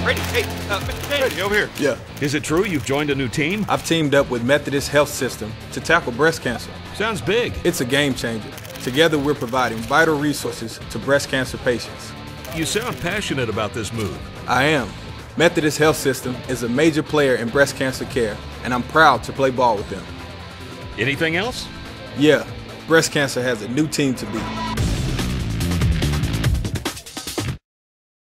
Bradie, hey, Mr. Bradie, over here. Yeah. Is it true you've joined a new team? I've teamed up with Methodist Health System to tackle breast cancer. Sounds big. It's a game changer. Together we're providing vital resources to breast cancer patients. You sound passionate about this move. I am. Methodist Health System is a major player in breast cancer care, and I'm proud to play ball with them. Anything else? Yeah, breast cancer has a new team to beat.